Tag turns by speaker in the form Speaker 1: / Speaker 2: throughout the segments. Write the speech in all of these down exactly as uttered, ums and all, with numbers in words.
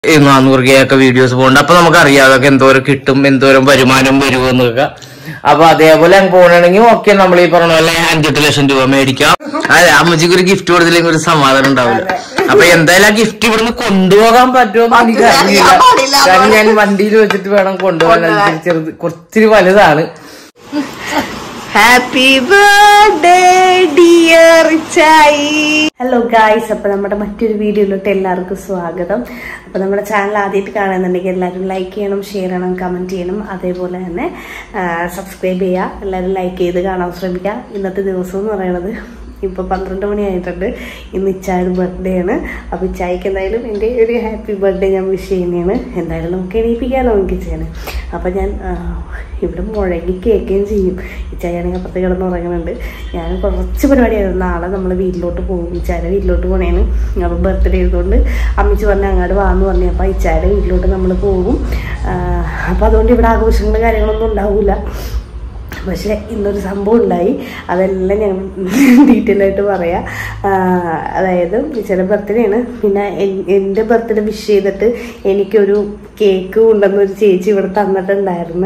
Speaker 1: നാനൂറ് കെ ഒക്കെ വീഡിയോസ് പോകുന്നുണ്ട്. അപ്പൊ നമുക്കറിയാം അതൊക്കെ എന്തോരം കിട്ടും, എന്തോരം വരുമാനം വരുമെന്നൊക്കെ. അപ്പൊ അതേപോലെ അങ്ങ് പോകണമെങ്കിൽ ഓക്കെ, നമ്മൾ ഈ പറഞ്ഞ പോലെ അഞ്ചെട്ട് ലക്ഷം രൂപ മേടിക്കാം. അതെ, അമ്മച്ചിക്ക് ഒരു ഗിഫ്റ്റ് കൊടുത്തില്ലെങ്കിൽ ഒരു സമാധാനം ഉണ്ടാവില്ല. അപ്പൊ എന്തായാലും ആ ഗിഫ്റ്റ് ഇവിടുന്ന് കൊണ്ടുപോകാൻ പറ്റുമോ എനിക്ക് അറിയില്ല. കാരണം ഞാൻ വണ്ടിയിൽ വെച്ചിട്ട് വേണം കൊണ്ടുപോകാൻ. ചെറുത് കുറച്ചിരി വലുതാണ്.
Speaker 2: ഹാപ്പി ബർത്ത്ഡേ ഡിയർ ചായി. ഹലോ ഗായ്സ്, അപ്പൊ നമ്മുടെ മറ്റൊരു വീഡിയോയിലോട്ട് എല്ലാവർക്കും സ്വാഗതം. അപ്പൊ നമ്മുടെ ചാനൽ ആദ്യമായിട്ട് കാണുന്നുണ്ടെങ്കിൽ എല്ലാവരും ലൈക്ക് ചെയ്യണം, ഷെയർ ചെയ്യണം, കമന്റ് ചെയ്യണം. അതേപോലെ തന്നെ സബ്സ്ക്രൈബ് ചെയ്യുക. എല്ലാവരും ലൈക്ക് ചെയ്ത് കാണാൻ ശ്രമിക്കുക. ഇന്നത്തെ ദിവസം എന്ന് പറയുന്നത് ഇപ്പോൾ പന്ത്രണ്ട് മണി ആയിട്ടുണ്ട്. ഇന്ന് ഇച്ചായുടെ ബർത്ത്ഡേ ആണ്. അപ്പോൾ ഇച്ചായിക്ക് എന്തായാലും എൻ്റെ ഒരു ഹാപ്പി ബർത്ത്ഡേ ഞാൻ വിഷ് ചെയ്യുന്നതാണ്. എന്തായാലും നമുക്ക് എണീപ്പിക്കാമല്ലോ എനിക്ക് ചെയ്യാൻ. അപ്പം ഞാൻ ഇവിടെ മുഴങ്ങി കേൾക്കുകയും ചെയ്യും. ഇച്ചായാണെങ്കിൽ അപ്പുറത്ത് കിടന്ന് ഉറങ്ങുന്നുണ്ട്. ഞാൻ കുറച്ച് പരിപാടിയായിരുന്നു. നാളെ നമ്മൾ വീട്ടിലോട്ട് പോകും. ഇച്ചായുടെ വീട്ടിലോട്ട് പോകണേന്. അപ്പോൾ ബർത്ത്ഡേ ആയതുകൊണ്ട് അമ്മച്ചി പറഞ്ഞ് അങ്ങോട്ട് വാന്ന് പറഞ്ഞു. അപ്പോൾ ഇച്ചായുടെ വീട്ടിലോട്ട് നമ്മൾ പോകും. അപ്പോൾ അതുകൊണ്ട് ഇവിടെ ആഘോഷങ്ങളും കാര്യങ്ങളൊന്നും ഉണ്ടാവില്ല. പക്ഷേ ഇന്നൊരു സംഭവം ഉണ്ടായി. അതെല്ലാം ഞങ്ങൾ ഡീറ്റെയിൽ ആയിട്ട് പറയാം. അതായത് ചില ബർത്ത്ഡേ ആണ്. പിന്നെ എൻ്റെ ബർത്ത്ഡേ വിഷ് ചെയ്തിട്ട് എനിക്കൊരു കേക്ക് കൊണ്ടുവന്നൊരു ചേച്ചി ഇവിടെ തന്നിട്ടുണ്ടായിരുന്നു.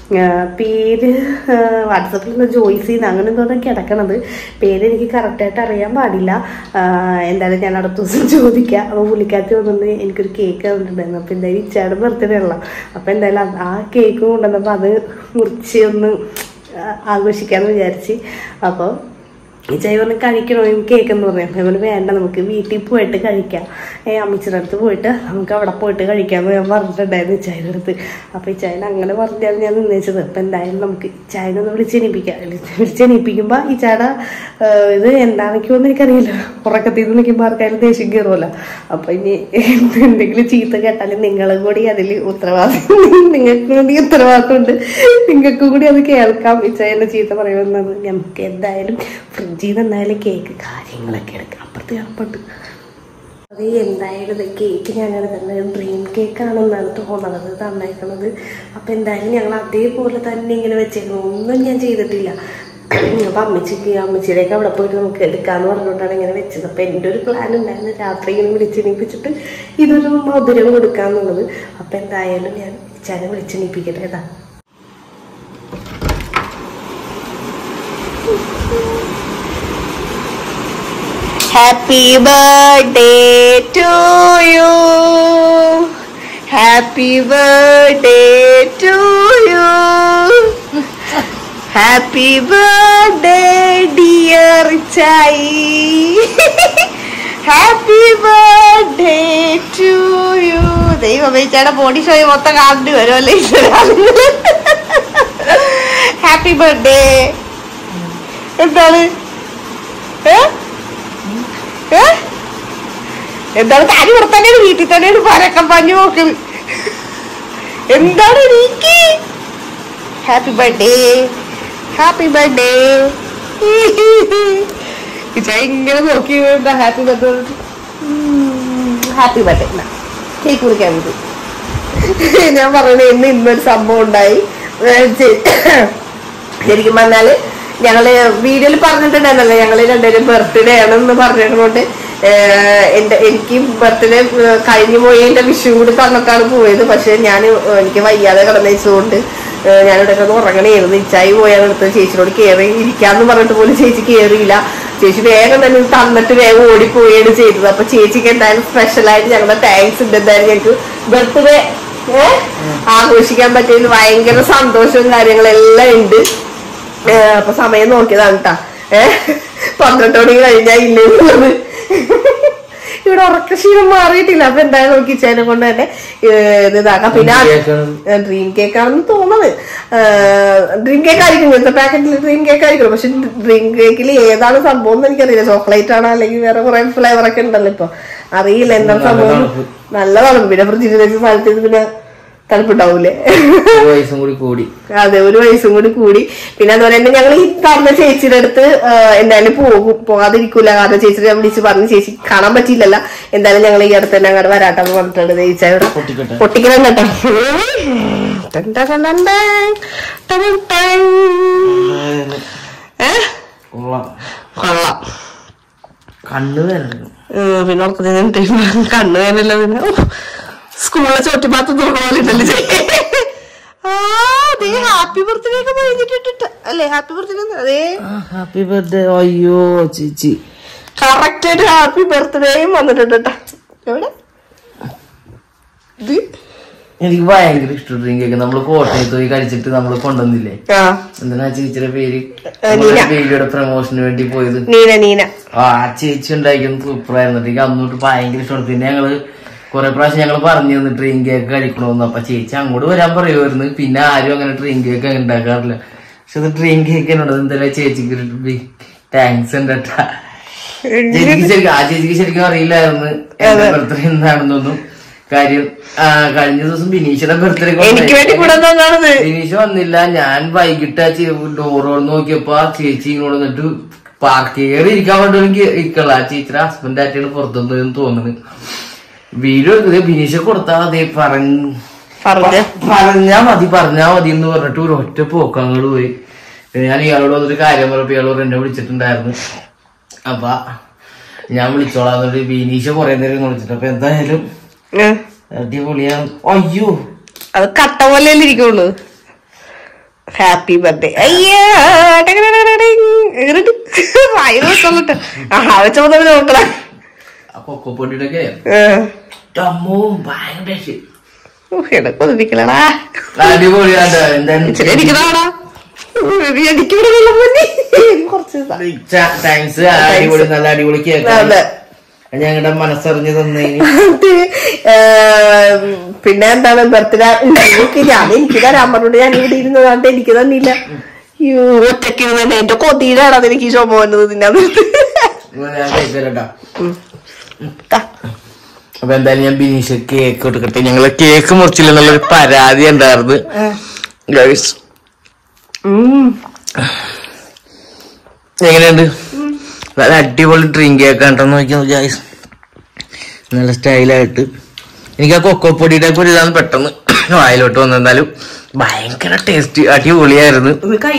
Speaker 2: പേര് വാട്സപ്പിൽ നിന്ന് ജോയ്സിന്ന് അങ്ങനെ എന്തോന്നും കിടക്കണത്. പേര് എനിക്ക് കറക്റ്റായിട്ട് അറിയാൻ പാടില്ല. എന്തായാലും ഞാൻ അടുത്ത ദിവസം ചോദിക്കാം. അപ്പോൾ പുള്ളിക്കാത്തി വന്നിട്ട് എനിക്കൊരു കേക്ക് തന്നിട്ടുണ്ടായിരുന്നു. അപ്പോൾ എന്തായാലും ഇച്ചാടെ ബർത്ത്ഡേ ഉള്ള. അപ്പോൾ എന്തായാലും ആ കേക്ക് കൊണ്ടുവന്നപ്പോൾ അത് മുറിച്ച് ഒന്ന് ആഘോഷിക്കാമെന്ന് വിചാരിച്ച്. അപ്പോൾ ഈ ചായ പറഞ്ഞ് കഴിക്കണോ കേക്ക് എന്ന് പറയാം. അതുപോലെ വേണ്ട, നമുക്ക് വീട്ടിൽ പോയിട്ട് കഴിക്കാം. ഏ അമ്മച്ചിയുടെ അടുത്ത് പോയിട്ട് നമുക്ക് അവിടെ പോയിട്ട് കഴിക്കാമെന്ന് ഞാൻ പറഞ്ഞിട്ടുണ്ടായിരുന്നു ഇച്ചായുടെ അടുത്ത്. അപ്പോൾ ഈ ചായനെ അങ്ങനെ പറഞ്ഞാൽ ഞാൻ നിന്നേച്ചത്. അപ്പം എന്തായാലും നമുക്ക് ഇച്ചായനെ ഒന്ന് വിളിച്ചെണീപ്പിക്കാം. വിളിച്ചെണീപ്പിക്കുമ്പോൾ ഈ ചാട ഇത് എന്താണെന്നൊക്കെയൊന്നും എനിക്കറിയില്ല. ഉറക്കത്തിൽ നിന്ന് നിൽക്കുമ്പോൾ ആർക്കായാലും ദേഷ്യം കയറുമല്ലോ. അപ്പം ഇനി എന്തെങ്കിലും ചീത്ത കേട്ടാലും നിങ്ങളും കൂടി അതിൽ ഉത്തരവാദിത്വം, നിങ്ങൾക്കും കൂടി ഉത്തരവാദിത്വമുണ്ട്. നിങ്ങൾക്കും കൂടി അത് കേൾക്കാം. ഇച്ചായനെ ചീത്ത പറയുന്നത്. നമുക്ക് എന്തായാലും ഫ്രിഡ്ജിൽ നിന്ന് എന്തായാലും കേക്ക് കാര്യങ്ങളൊക്കെ എടുക്കാം. അപ്പുറത്ത് അപ്പുറത്ത് അത് എന്തായാലും കേക്ക് ഞങ്ങൾ തന്നെ ഡ്രീം കേക്കാണെന്നാണ് തോന്നുന്നത് തന്നേക്കുന്നത്. അപ്പം എന്തായാലും ഞങ്ങൾ അതേപോലെ തന്നെ ഇങ്ങനെ വെച്ചേക്കുന്നു. ഒന്നും ഞാൻ ചെയ്തിട്ടില്ല. അപ്പം അമ്മച്ചിക്ക് അമ്മച്ചിയുടെയൊക്കെ അവിടെ പോയിട്ട് നമുക്ക് എടുക്കാമെന്ന് പറഞ്ഞുകൊണ്ടാണ് ഇങ്ങനെ വെച്ചത്. അപ്പം എൻ്റെ ഒരു പ്ലാൻ ഉണ്ടായിരുന്നു രാത്രി ഇങ്ങനെ വിളിച്ചെണീപ്പിച്ചിട്ട് ഇതൊരു മധുരം കൊടുക്കാമെന്നുള്ളത്. അപ്പം എന്തായാലും ഞാൻ ചാനെ വിളിച്ചെണീപ്പിക്കട്ടെ. ഏതാ Happy birthday to you. Happy birthday to you. Happy birthday dear Chai. Happy birthday to you. ദൈവമേ, ചേട്ടാ ബോഡി ഷോ മൊത്തം കാണേണ്ടി വരുമല്ലേ. Happy birthday. എന്താണ് എന്താണ് കാര്യം ഇവിടെ തന്നെയാണ്, വീട്ടിൽ തന്നെയാണ് പരക്കം പഞ്ഞു നോക്കുന്നത്. എന്താണ് എനിക്ക് ഹാപ്പി ബർത്ത്ഡേ ഹാപ്പി ബർത്ത്ഡേ ഇങ്ങനെ നോക്കി happy birthday happy birthday cake കുറിക്കാൻ പറ്റും. ഞാൻ പറഞ്ഞത് ഇന്ന് ഇന്നൊരു സംഭവം ഉണ്ടായി. ശരിക്കും പറഞ്ഞാല് ഞങ്ങള് വീഡിയോയിൽ പറഞ്ഞിട്ടുണ്ടായിരുന്നല്ലോ ഞങ്ങള് രണ്ടുപേരും ബർത്ത്ഡേ ആണെന്ന് പറഞ്ഞതുകൊണ്ട് എന്റെ എനിക്ക് ബർത്ത്ഡേ കഴിഞ്ഞു പോയി എന്റെ വിഷു കൂടി തന്നിട്ടാണ് പോയത്. പക്ഷെ ഞാൻ എനിക്ക് വയ്യാതെ കിടന്നതുകൊണ്ട് ഞാനിവിടെ കിടന്ന് ഉറങ്ങണേയിരുന്നു. ഇച്ചായി പോയാണ് എടുത്തത്. ചേച്ചിയോട് കയറി ഇരിക്കാന്ന് പറഞ്ഞിട്ട് പോലും ചേച്ചി കയറിയില്ല. ചേച്ചി വേഗം തന്നെ തന്നിട്ട് വേഗം ഓടിപ്പോയാണ് ചെയ്തത്. അപ്പൊ ചേച്ചിക്ക് എന്തായാലും സ്പെഷ്യലായിട്ട് ഞങ്ങളുടെ താങ്ക്സ് ഉണ്ട്. എന്തായാലും ഞങ്ങൾക്ക് ബർത്ത്ഡേ ആഘോഷിക്കാൻ പറ്റിയതിൽ ഭയങ്കര സന്തോഷവും കാര്യങ്ങളെല്ലാം ഉണ്ട്. അപ്പൊ സമയം നോക്കിയതാണ് കേട്ടാ. ഏഹ് പന്ത്രണ്ട് മണി കഴിഞ്ഞാ ഇല്ലെന്നുള്ളത്. ഇവിടെ ഉറക്കശീലം മാറിയിട്ടില്ല. അപ്പൊ എന്തായാലും നോക്കി ചേനെ കൊണ്ട് തന്നെ ഇതാക്കാം. പിന്നെ ഡ്രീം കേക്ക് ആണെന്ന് തോന്നുന്നത്. ഡ്രീം കേക്ക് ആയിരിക്കും. ഇങ്ങനത്തെ പാക്കറ്റിൽ ഡ്രീം കേക്ക് ആയിരിക്കും. പക്ഷെ ഡ്രീം കേക്കിൽ ഏതാണ് സംഭവം എന്ന് എനിക്കറിയില്ല. ചോക്ലേറ്റ് ആണോ അല്ലെങ്കിൽ വേറെ കുറെ ഫ്ലേവർ ഒക്കെ ഉണ്ടല്ലോ. ഇപ്പൊ അറിയില്ല എന്താണ് സംഭവം. നല്ലതാണ്. പിന്നെ ഫ്രിഡ്ജിൽ വെച്ച് സ്ഥലത്ത് പിന്നെ തണുപ്പുണ്ടാവൂലേ. അതെ, ഒരു വയസ്സും കൂടി കൂടി. പിന്നെ അതുപോലെ തന്നെ ഞങ്ങൾ ഈ പറഞ്ഞ ചേച്ചിയുടെ അടുത്ത് എന്തായാലും പോകും, പോകാതിരിക്കൂല. കാരണം ചേച്ചിയുടെ വിളിച്ച് പറഞ്ഞ് ചേച്ചി കാണാൻ പറ്റിയില്ലല്ലോ. എന്തായാലും ഞങ്ങൾ ഈ അടുത്ത് തന്നെ അങ്ങോട്ട് വരാട്ടെന്ന് പറഞ്ഞിട്ടുണ്ട്. ചേച്ചിയുടെ പൊട്ടിക്കണം കേട്ടോ. കൊള്ളാം.
Speaker 1: കണ്ണുവേന
Speaker 2: പിന്നെ കണ്ണുവേനല്ല. പിന്നെ സ്കൂളിലെ ചോറ്റുപാത്രം തുറന്നുപോലിട്ടല്ലേ. ആ അതെ ഹാപ്പി ബർത്ത്ഡേ ഒക്കെ കഴിഞ്ഞിട്ടിട്ട് അല്ലേ? ഹാപ്പി ബർത്ത്ഡേ അതെ
Speaker 1: ഹാപ്പി ബർത്ത്ഡേ. അയ്യോ ചേച്ചി
Speaker 2: കറക്റ്റ് ആയിട്ട് ഹാപ്പി ബർത്ത്ഡേയും വന്നിട്ടുണ്ട് കേട്ടോ. എവിടെ ഇത്?
Speaker 1: എനിക്ക് ഭയങ്കര ഇഷ്ടം ഡ്രിങ്ക് ഒക്കെ. നമ്മള് കോട്ടയത്ത് പോയി കഴിച്ചിട്ട് നമ്മള് കൊണ്ടുവന്നില്ലേ, എന്തിനാ ചേച്ചിയുടെ പേര്, പേരിയുടെ പ്രമോഷന് വേണ്ടി പോയത്
Speaker 2: നീന. നീന
Speaker 1: ആ ചേച്ചി ഉണ്ടാക്കിയത് സൂപ്പറായിരുന്നു. എനിക്ക് അന്നോട്ട് ഭയങ്കര ഇഷ്ടമാണ്. പിന്നെ ഞങ്ങള് കുറെ പ്രാവശ്യം ഞങ്ങൾ പറഞ്ഞു തന്നു ഡ്രിങ്ക് കേക്ക് കഴിക്കണമെന്ന്. അപ്പൊ ചേച്ചി അങ്ങോട്ട് വരാൻ പറയുമായിരുന്നു. പിന്നെ ആരും അങ്ങനെ ഡ്രിങ്ക് കേക്ക് ഉണ്ടാക്കാറില്ല. പക്ഷെ അത് ഡ്രിങ്ക് കേക്ക് എന്നോട് എന്തായാലും ചേച്ചിക്ക് താങ്ക്സ് ഉണ്ട് കേട്ടാ. ചേച്ചിക്ക് ശരിക്കും ആ ചേച്ചിക്ക് ശരിക്കും അറിയില്ലായിരുന്നു എന്റെ ബർത്ത്ഡേ എന്താണെന്നൊന്നും. കാര്യം കഴിഞ്ഞ ദിവസം ബിനീഷിന്റെ ബർത്ത്ഡേ ബിനീഷ് വന്നില്ല. ഞാൻ വൈകിട്ട് ഡോറോട് നോക്കിയപ്പോ ആ ചേച്ചി ഇങ്ങോട്ട് വന്നിട്ട് പാർക്ക് കയറി ഇരിക്കാൻ വേണ്ടി ഇരിക്കള്ള. ആ ചേച്ചിയുടെ ഹസ്ബൻഡ് ആയിട്ടാണ് പുറത്തുനിന്ന് തോന്നുന്നത്. വീഡിയോ എടുക്കുന്നത് ബിനീഷ കൊടുത്താ അതേ പറഞ്ഞ പറഞ്ഞാ മതി പറഞ്ഞാ മതി എന്ന് പറഞ്ഞിട്ട് ഒരു ഒറ്റ പോക്കങ്ങോട് പോയി. ഞാൻ ഇയാളോട് വന്നൊരു കാര്യം പറഞ്ഞപ്പോ ഇയാളോട് എന്നെ വിളിച്ചിട്ടുണ്ടായിരുന്നു. അപ്പൊ ഞാൻ വിളിച്ചോളാന്നിട്ട് ബിനീഷ കൊറേ നേരം വിളിച്ചിട്ട് അപ്പൊ എന്തായാലും അടിപൊളിയാണ്. അയ്യോ
Speaker 2: അത് കട്ട പോലെ ഇരിക്കുള്ളൂ. Happy birthday. അയ്യോ നോക്കള
Speaker 1: കൊക്കോപ്പൊടിയുടെ
Speaker 2: കൊതിപ്പിക്കലടാ.
Speaker 1: അടിപൊളിയാണ്ടാ. താങ്ക്സ്. അടിപൊളി നല്ല അടിപൊളി കേക്ക് ഞങ്ങളുടെ മനസ്സറിഞ്ഞു തന്നെ.
Speaker 2: പിന്നെ എന്താണ് ബർത്ത്ഡേ ഞാൻ എനിക്ക് തരാൻ പറഞ്ഞോണ്ട് ഞാൻ ഇവിടെ ഇരുന്നതാണ്ട് എനിക്ക് തന്നില്ല. ഒറ്റയ്ക്ക് തന്നെ എന്റെ കൊതിയിലാണ് അതെനിക്ക് ശോഭ വന്നത്. തിന്നാൻ
Speaker 1: അപ്പൊ എന്തായാലും ഞാൻ ബിനീഷ് കേക്ക് കൊടുക്കട്ടെ. ഞങ്ങള് കേക്ക് മുറിച്ചില്ല എന്നുള്ളൊരു പരാതി ഉണ്ടായിരുന്നു. എങ്ങനെയുണ്ട്? നല്ല അടിപൊളി ഡ്രിങ്ക് കേക്ക് കണ്ടെന്ന് നോക്കിയാൽ ഗൈസ്, നല്ല സ്റ്റൈലായിട്ട്. എനിക്ക് ആ കൊക്കോപ്പൊടിയുടെ ഒക്കെ ഒരു ഇതാണ് പെട്ടെന്ന് വായിലോട്ട് വന്നെന്നാലും ഭയങ്കര ടേസ്റ്റ് അടിപൊളിയായിരുന്നു.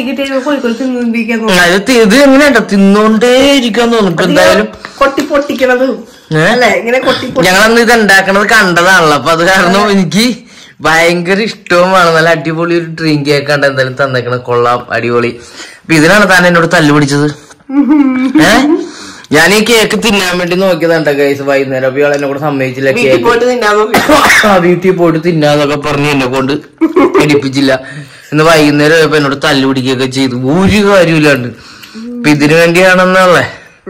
Speaker 1: ഇത് എങ്ങനെയാ തിന്നോണ്ടേ ഇരിക്കാൻ തോന്നും. ഇപ്പൊ എന്തായാലും
Speaker 2: കൊട്ടി പൊട്ടിക്കണത്
Speaker 1: ഞങ്ങളന്ന് ഇത് ഉണ്ടാക്കണത് കണ്ടതാണല്ലോ. അപ്പൊ അത് കാരണം എനിക്ക് ഭയങ്കര ഇഷ്ടവുമാണ്. നല്ല അടിപൊളി ഒരു ഡ്രിങ്ക് കേക്ക് കണ്ട എന്തായാലും തന്നേക്കണത് കൊള്ളാം, അടിപൊളി. അപ്പൊ ഇതിനാണ് താൻ എന്നോട് തല്ലു പിടിച്ചത്. ഏഹ് ഞാൻ ഈ കേക്ക് തിന്നാൻ വേണ്ടി നോക്കിയതാണ്ട ഗൈസ് വൈകുന്നേരം. അപ്പൊ ഇയാൾ എന്നെ കൂടെ സമ്മതിച്ചില്ല. കേക്ക് വീട്ടിൽ പോയിട്ട് തിന്നാന്നൊക്കെ പറഞ്ഞ് എന്നെ കൊണ്ട് ഇടിപ്പിച്ചില്ല. ഇന്ന് വൈകുന്നേരം ആയപ്പോ എന്നോട് തല്ലു പിടിക്കുകയൊക്കെ ചെയ്തു ഒരു കാര്യമില്ലാണ്ട്. അപ്പൊ ഇതിനു വേണ്ടിയാണെന്നല്ലേ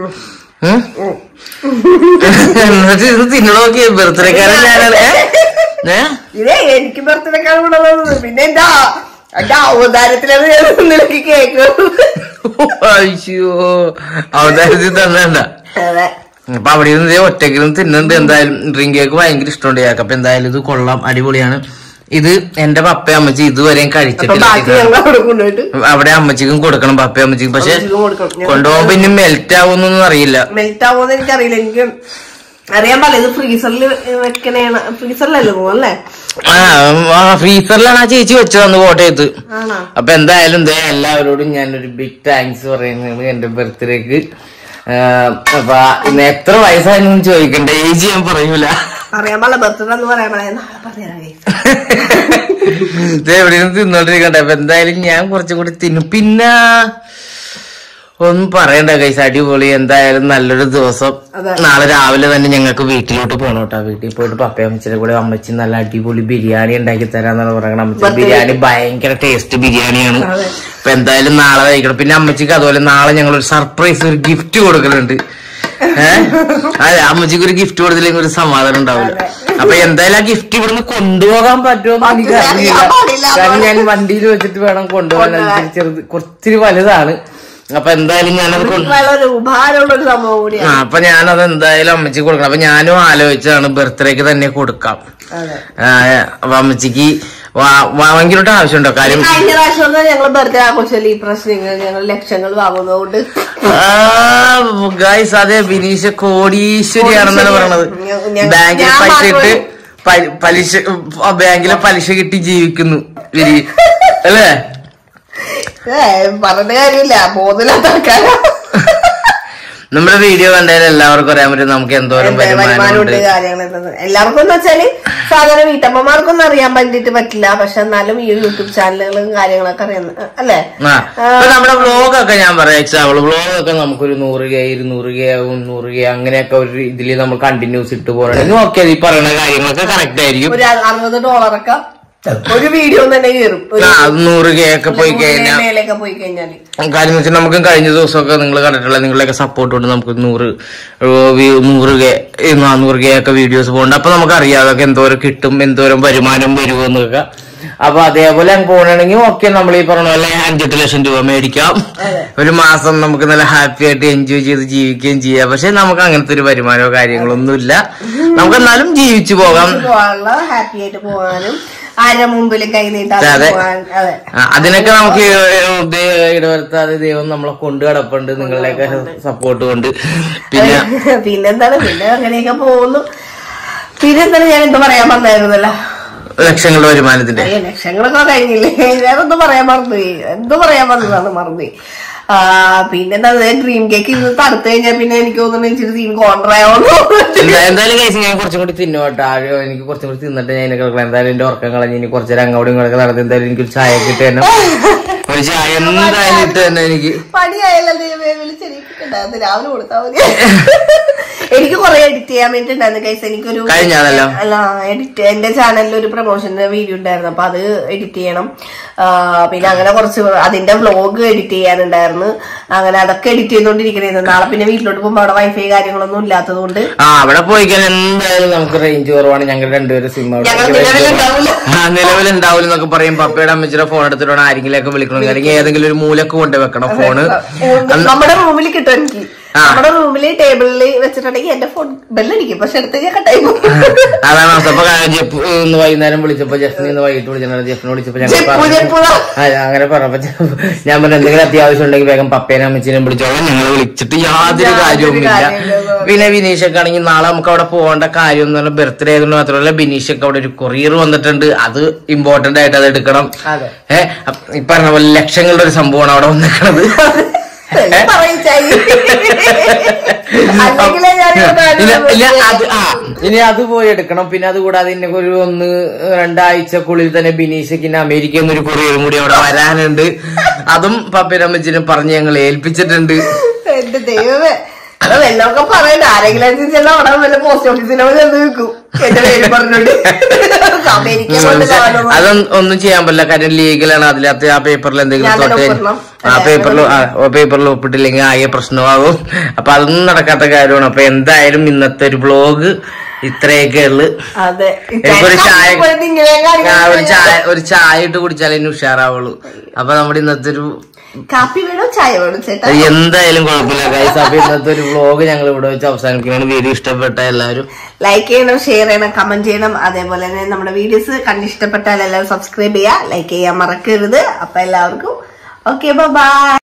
Speaker 1: എന്നിട്ട് ഇത് തിന്നണോക്കിയ ബർത്ത്ഡേക്കാരൻ ഞാനാണ്.
Speaker 2: എനിക്ക് ബർത്ത്ഡേക്കാണ്. പിന്നെ എന്താ എന്റെ അവതാരത്തിലാണ് നിനക്ക് കേക്ക്.
Speaker 1: അയ്യോ അവതാരത്തിൽ തന്നെണ്ട. അപ്പൊ അവിടെ നിന്ന് ഒറ്റയ്ക്കിരുന്ന് തിന്നുന്നുണ്ട്. എന്തായാലും ഡ്രിങ്ക് കേക്ക് ഭയങ്കര ഇഷ്ടമുണ്ട് കേക്ക്. അപ്പൊ എന്തായാലും ഇത് കൊള്ളാം, അടിപൊളിയാണ്. ഇത് എന്റെ പപ്പ അമ്മച്ചി ഇതുവരെയും കഴിച്ചിട്ടില്ല. അവിടെ അമ്മച്ചിക്കും കൊടുക്കണം, പപ്പ അമ്മച്ചിക്കും. പക്ഷെ കൊണ്ടുപോകുമ്പോ പിന്നെ മെൽറ്റ് ആവുന്നൊന്നും അറിയില്ല.
Speaker 2: മെൽറ്റ് ആവുമെന്ന് എനിക്കറിയില്ല. എനിക്ക് അറിയാൻ പാടില്ല. ഇത് ഫ്രീസറിൽ വെക്കണേണ്. ഫ്രീസറിലല്ലേ പോവല്ലേ?
Speaker 1: ആ ഫ്രീസറിലാണ് ആ ചേച്ചി വെച്ചതെന്ന് കോട്ടയത്ത്. അപ്പൊ എന്തായാലും ദേ എല്ലാവരോടും ഞാനൊരു ബിഗ് താങ്ക്സ് പറയുന്നത് എന്റെ ബർത്ത്ഡേക്ക്. അപ്പൊ ഇന്ന് എത്ര വയസ്സായെന്ന് ചോദിക്കണ്ട, ഏജ് ഞാൻ പറയൂല.
Speaker 2: അറിയാൻ പാടില്ല ബർത്ത്ഡേ എന്ന് പറയാൻ
Speaker 1: എവിടെ നിന്ന് തിന്നോണ്ടിരിക്കട്ടെ. അപ്പൊ എന്തായാലും ഞാൻ കുറച്ചും കൂടി തിന്നും. പിന്നെ ഒന്നും പറയണ്ട ഗൈസ്, അടിപൊളി. എന്തായാലും നല്ലൊരു ദിവസം. നാളെ രാവിലെ തന്നെ ഞങ്ങൾക്ക് വീട്ടിലോട്ട് പോകണം കേട്ടോ. വീട്ടിൽ പോയിട്ട് പപ്പയും അമ്മച്ചിയുടെ കൂടെ അമ്മച്ചി നല്ല അടിപൊളി ബിരിയാണി ഉണ്ടാക്കി തരാന്നാണ് പറയുന്നത്. അമ്മച്ചി ബിരിയാണി ഭയങ്കര ടേസ്റ്റ് ബിരിയാണിയാണ്. അപ്പൊ എന്തായാലും നാളെ കഴിക്കണം. പിന്നെ അമ്മച്ചിക്ക് അതുപോലെ നാളെ ഞങ്ങളൊരു സർപ്രൈസ് ഒരു ഗിഫ്റ്റ് കൊടുക്കുന്നുണ്ട്. ഏഹ് അതെ, അമ്മച്ചിക്ക് ഒരു ഗിഫ്റ്റ് കൊടുത്തില്ലെങ്കിൽ ഒരു സമാധാനം ഉണ്ടാവില്ല. അപ്പൊ എന്തായാലും ആ ഗിഫ്റ്റ് ഇവിടുന്ന് കൊണ്ടുപോകാൻ പറ്റുമോ എനിക്ക് അറിയില്ല. കാരണം ഞാൻ വണ്ടിയിൽ വെച്ചിട്ട് വേണം കൊണ്ടുപോകാൻ. ചെറുത് കുറച്ചിരി വലുതാണ്. അപ്പൊ എന്തായാലും ഞാനത് ആ അപ്പൊ ഞാനത് എന്തായാലും അമ്മച്ചിക്ക് കൊടുക്കണം. അപ്പൊ ഞാനും ആലോചിച്ചാണ് ബർത്ത്ഡേക്ക് തന്നെ കൊടുക്കാം. അപ്പൊ അമ്മച്ചിക്ക് ഭയങ്കരമായിട്ട് ആവശ്യമുണ്ടോ? കാര്യം
Speaker 2: കഴിഞ്ഞ പ്രാവശ്യം ഞങ്ങൾ ബർത്ത്ഡേ ആഘോഷിച്ചാൽ ഈ പ്രശ്നങ്ങൾ ഞങ്ങൾ ലക്ഷങ്ങൾ വാങ്ങുന്നതുകൊണ്ട്
Speaker 1: ഗൈസ് അതെ ബിനീഷ് കോടീശ്വരിയാണെന്നാണ് പറയണത്. ബാങ്കിൽ പൈസ ഇട്ട് പലിശ ബാങ്കിലെ പലിശ കിട്ടി ജീവിക്കുന്നു അല്ലേ?
Speaker 2: പറഞ്ഞ കാര്യമില്ല, ബോധമില്ലാത്ത ആൾക്കാരാ.
Speaker 1: നമ്മുടെ വീഡിയോ കണ്ടാൽ എല്ലാവർക്കും അറിയാൻ പറ്റും നമുക്ക് എന്തോരം വരുമാനമുണ്ട്.
Speaker 2: കാര്യങ്ങൾ എല്ലാവർക്കും എന്ന് വെച്ചാല് സാധാരണ വീട്ടമ്മമാർക്കൊന്നും അറിയാൻ വേണ്ടിട്ട് പറ്റില്ല. പക്ഷെ എന്നാലും ഈ യൂട്യൂബ് ചാനലുകളും കാര്യങ്ങളൊക്കെ അറിയുന്ന അല്ലേ.
Speaker 1: നമ്മുടെ വ്ളോഗൊക്കെ ഞാൻ പറയാം എക്സാമ്പിൾ വ്ളോഗൊക്കെ നമുക്കൊരു നൂറ് കെ ഇരുന്നൂറ് കെ മുന്നൂറ് കെ അങ്ങനെയൊക്കെ ഒരു ഇതില് നമ്മൾ കണ്ടിന്യൂസ് ഇട്ട് പോകണമെങ്കിൽ ഓക്കെ ഈ പറയുന്ന കാര്യങ്ങളൊക്കെ കറക്റ്റ് ആയിരിക്കും.
Speaker 2: ഒരു അറുപത് ഡോളറൊക്കെ ഒരു വീഡിയോ തന്നെ കയറും.
Speaker 1: നൂറ് കെ ഒക്കെ പോയി കഴിഞ്ഞാൽ
Speaker 2: മേലൊക്കെ പോയി കഴിഞ്ഞാല്
Speaker 1: കാര്യം വെച്ചാൽ നമുക്ക് കഴിഞ്ഞ ദിവസമൊക്കെ നിങ്ങൾ കണ്ടിട്ടുള്ള നിങ്ങളുടെയൊക്കെ സപ്പോർട്ട് കൊണ്ട് നമുക്ക് നൂറ് നൂറ് കെ നാനൂറ് കെ ഒക്കെ വീഡിയോസ് പോകുന്നുണ്ട്. അപ്പൊ നമുക്ക് അറിയാം അതൊക്കെ എന്തോരം കിട്ടും എന്തോരം വരുമാനം വരുമെന്നൊക്കെ. അപ്പൊ അതേപോലെ അങ്ങ് പോകണമെങ്കിൽ ഓക്കെ നമ്മൾ ഈ പറഞ്ഞ പോലെ അഞ്ചെട്ട് ലക്ഷം രൂപ മേടിക്കാം. ഒരു മാസം നമുക്ക് നല്ല ഹാപ്പി ആയിട്ട് എൻജോയ് ചെയ്ത് ജീവിക്കുകയും ചെയ്യാം. പക്ഷെ നമുക്ക് അങ്ങനത്തെ ഒരു വരുമാനമോ കാര്യങ്ങളൊന്നുമില്ല. നമുക്ക് എന്നാലും ജീവിച്ചു പോകാം,
Speaker 2: ഹാപ്പി ആയിട്ട് പോകാനും ആരുടെ മുമ്പിൽ കൈ നീട്ടാതെ.
Speaker 1: അതിനൊക്കെ നമുക്ക് ഇടവരുത്താതെ ദൈവം നമ്മളെ കൊണ്ട് കിടപ്പുണ്ട് നിങ്ങളുടെയൊക്കെ സപ്പോർട്ട് കൊണ്ട്. പിന്നെ
Speaker 2: പിന്നെന്താണ് പിന്നെ അങ്ങനെയൊക്കെ പോകുന്നു. പിന്നെന്താണ് ഞാൻ എന്താ പറയാൻ പറഞ്ഞായിരുന്നല്ലോ
Speaker 1: ലക്ഷങ്ങളുടെ വരുമാനത്തിന്റെ
Speaker 2: ലക്ഷങ്ങളൊക്കെ കഴിഞ്ഞില്ലേ. ഞാനൊന്നും പറയാൻ മറന്നുപോയി. എന്തോ പറയാൻ പറഞ്ഞതാണ് മറന്നുപോയി. ആ പിന്നെന്താ ഡ്രീം കേക്ക് ഇന്ന് തടുത്തു കഴിഞ്ഞാൽ പിന്നെ എനിക്ക് തോന്നുന്നു ഇച്ചിരി സീൻ കോൺട്രായോളൂ.
Speaker 1: എന്തായാലും കഴിച്ച് ഞാൻ കുറച്ചും കൂടി തിന്നോട്ടെ. ആകെ എനിക്ക് കുറച്ചും കൂടി തിന്നിട്ട് ഞാൻ കിടക്കണം. എന്തായാലും എന്റെ ഉറക്കം കളഞ്ഞ് ഇനി കുറച്ചേരം അങ്ങോട്ടും ഇങ്ങോട്ടൊക്കെ നടത്തി എന്തായാലും എനിക്കൊരു ചായ കിട്ടി തന്നെ ഒരു ചായ എന്തായാലും ഇട്ട് തന്നെ എനിക്ക്
Speaker 2: പണിയായല്ലോ വിളിച്ചെനിക്കുണ്ടായിരുന്നു രാവിലെ കൊടുത്താൽ മതി. എനിക്ക് കുറെ എഡിറ്റ് ചെയ്യാൻ വേണ്ടിട്ടുണ്ടായിരുന്നു കൈസ്. എനിക്കൊരു അല്ല എഡിറ്റ് എന്റെ ചാനലിൽ ഒരു പ്രൊമോഷന്റെ വീഡിയോ ഉണ്ടായിരുന്നു. അപ്പൊ അത് എഡിറ്റ് ചെയ്യണം. പിന്നെ അങ്ങനെ കുറച്ച് അതിന്റെ വ്ലോഗ് എഡിറ്റ് ചെയ്യാനുണ്ടായിരുന്നു. അങ്ങനെ അതൊക്കെ എഡിറ്റ് ചെയ്തോണ്ടിരിക്കണായിരുന്നു. നാളെ പിന്നെ വീട്ടിലോട്ട് പോകുമ്പോ അവിടെ വൈഫൈ കാര്യങ്ങളൊന്നും ഇല്ലാത്തത് കൊണ്ട്
Speaker 1: ആ അവിടെ പോയി കഴിഞ്ഞാൽ എന്തായാലും നമുക്ക് റേഞ്ച് കുറവാണ്. ഞങ്ങൾ രണ്ടുപേരും സിം നിലവിലുണ്ടാവില്ല എന്നൊക്കെ പറയും. പപ്പയുടെ അമ്മച്ചിയുടെ ഫോൺ എടുത്തിട്ട് ആരെങ്കിലും ഒക്കെ വിളിക്കണം, അല്ലെങ്കിൽ ഏതെങ്കിലും ഒരു മൂലക്ക് കൊണ്ട് വെക്കണം ഫോണ്.
Speaker 2: നമ്മുടെ റൂമിൽ കിട്ടും എനിക്ക്. നമ്മുടെ റൂമില് ടേബിളിൽ വെച്ചിട്ടുണ്ടെങ്കിൽ എന്റെ ഫോൺ ബെല്ലടിക്കും. പക്ഷെ എടുത്ത് ഞാൻ കട്ടായി പോകും.
Speaker 1: അതാണ് അവസ്ഥ. അപ്പൊ ജെഫ് ഇന്ന് വൈകുന്നേരം വിളിച്ചപ്പോ ജസ്റ്റിന് ഇന്ന് വൈകിട്ട് വിളിച്ചിട്ടുണ്ട്. ജെഫിനെ വിളിച്ചപ്പോ ഞങ്ങൾ അങ്ങനെ പറഞ്ഞപ്പോ ഞാൻ പറഞ്ഞ എന്തെങ്കിലും അത്യാവശ്യം ഉണ്ടെങ്കിൽ വേഗം പപ്പേനെ അമ്മച്ചിനെ വിളിച്ചോളാം. ഞങ്ങൾ വിളിച്ചിട്ട് യാതൊരു കാര്യവുമില്ല. പിന്നെ ബിനീഷൊക്കെ ആണെങ്കിൽ നാളെ നമുക്ക് അവിടെ പോകേണ്ട കാര്യം എന്ന് പറഞ്ഞാൽ ബർത്ത്ഡേ ആയതുകൊണ്ട് മാത്രമല്ല ബിനീഷൊക്കെ അവിടെ ഒരു കൊറിയർ വന്നിട്ടുണ്ട്. അത് ഇമ്പോർട്ടന്റ് ആയിട്ട് അത് എടുക്കണം. ഏഹ് ഈ പറഞ്ഞ പോലെ ലക്ഷങ്ങളുടെ ഒരു സംഭവമാണ് അവിടെ വന്നിരിക്കണത്. ഇനി അത് പോയി എടുക്കണം. പിന്നെ അതുകൂടാതെ ഇന്നെ ഒരു ഒന്ന് രണ്ടാഴ്ചക്കുള്ളിൽ തന്നെ ബിനീഷയ്ക്ക് അമേരിക്കയിൽ നിന്നൊരു കൊറിയറും കൂടി അവിടെ വരാനുണ്ട്. അതും പപ്പരമ്മച്ചിനും പറഞ്ഞ് ഞങ്ങൾ ഏൽപ്പിച്ചിട്ടുണ്ട്.
Speaker 2: എന്റെ ദൈവമേ എന്നൊക്കെ പറയണ്ട. ആരെങ്കിലും അനുസരിച്ചല്ല അവിടെ വല്ല പോസ്റ്റ് ഓഫീസിലോ ചെന്ന് നിൽക്കും എന്റെ പേര് പറഞ്ഞോണ്ട്.
Speaker 1: അതൊന്നും ചെയ്യാൻ പറ്റില്ല. കാര്യം ലീഗലാണ്. അതിനകത്ത് ആ പേപ്പറിൽ എന്തെങ്കിലും തൊട്ട് ആ പേപ്പറിൽ പേപ്പറിൽ ഒപ്പിട്ടില്ലെങ്കിൽ ആകെ പ്രശ്നമാകും. അപ്പൊ അതൊന്നും നടക്കാത്ത കാര്യമാണ്. അപ്പൊ എന്തായാലും ഇന്നത്തെ ഒരു വ്ലോഗ് ഇത്രയൊക്കെ ഉള്ളു. എനിക്കൊരു ചായ ഒരു ചായ ഒരു ചായ ഇട്ട് കുടിച്ചാലേ ഇനി ഉഷാറാവുള്ളൂ. അപ്പൊ നമ്മുടെ ഇന്നത്തെ ഒരു
Speaker 2: കാപ്പി വേണോ ചായ വേണോ ചേട്ടാ?
Speaker 1: എന്തായാലും കുഴപ്പമില്ല ഗൈസ്. അപ്പൊ ഇന്നത്തെ ഒരു വ്ലോഗ് ഞങ്ങൾ ഇവിടെ വെച്ച് അവസാനിക്കുകയാണ്. വീഡിയോ ഇഷ്ടപ്പെട്ട എല്ലാവരും
Speaker 2: ലൈക്ക് ചെയ്യണം, ഷെയർ ചെയ്യണം, കമന്റ് ചെയ്യണം. അതേപോലെ തന്നെ നമ്മുടെ വീഡിയോസ് കണ്ടിഷ്ടപ്പെട്ടാൽ എല്ലാവരും സബ്സ്ക്രൈബ് ചെയ്യുക, ലൈക്ക് ചെയ്യാൻ മറക്കരുത്. അപ്പൊ എല്ലാവർക്കും ഓക്കെ ബൈ.